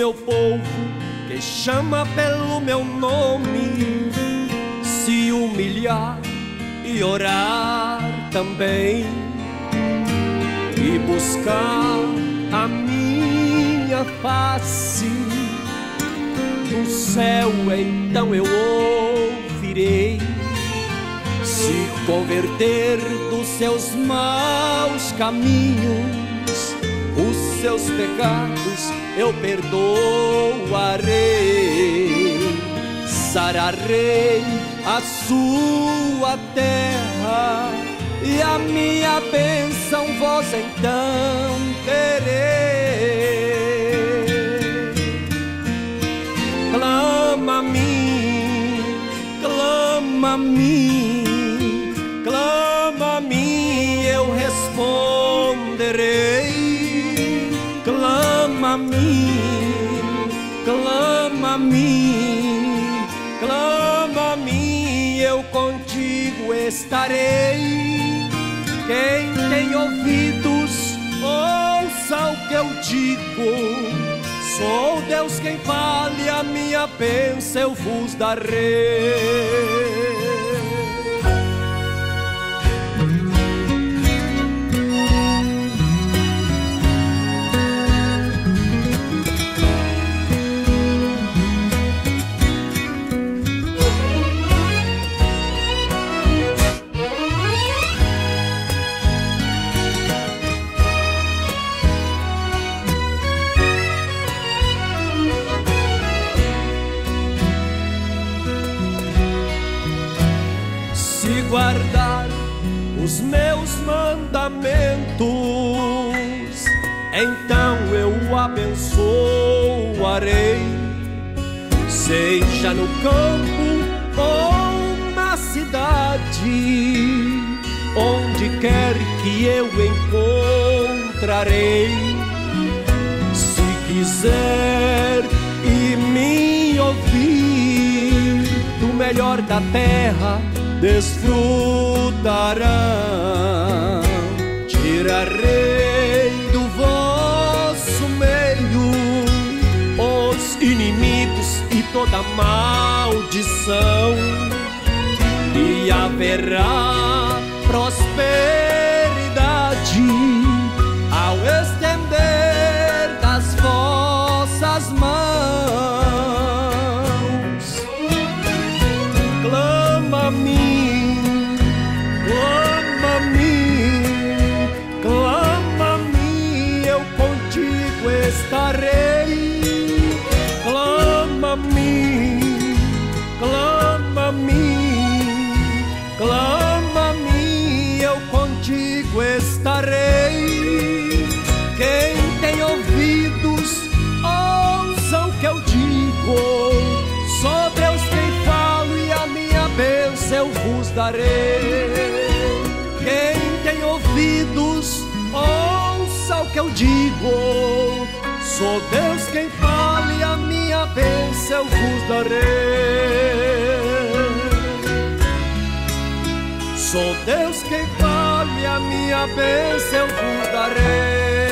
seu povo que chama pelo meu nome se humilhar e orar também e buscar a minha face, do céu então eu ouvirei. Se converter dos seus maus caminhos, os seus pecados eu perdoarei. Sararei a sua terra e a minha bênção vós então terei. Clama a mim, clama a mim, clama a mim, eu responderei. Clama a mim, clama a mim, clama a mim, eu contigo estarei. Quem tem ouvidos, ouça o que eu digo. Sou Deus quem fale, a minha bênção eu vos darei. Se guardar os meus mandamentos, então eu o abençoarei. Seja no campo ou na cidade, onde quer que eu encontrarei. Se quiser e me ouvir, do melhor da terra desfrutarão. Tirarei do vosso meio os inimigos e toda maldição, e haverá prosperidade ao estender das vossas mãos. Clama a mim, clama a mim, clama a mim, eu contigo estarei. Clama a mim, clama a mim, clama a mim, eu contigo estarei. Quem tem ouvidos, ouça o que eu digo. Sou Deus quem falo e a minha bênção eu vos darei. Quem tem ouvidos, ouça o que eu digo. Sou Deus quem fala e a minha bênção eu vos darei. Sou Deus quem fala e a minha bênção eu vos darei.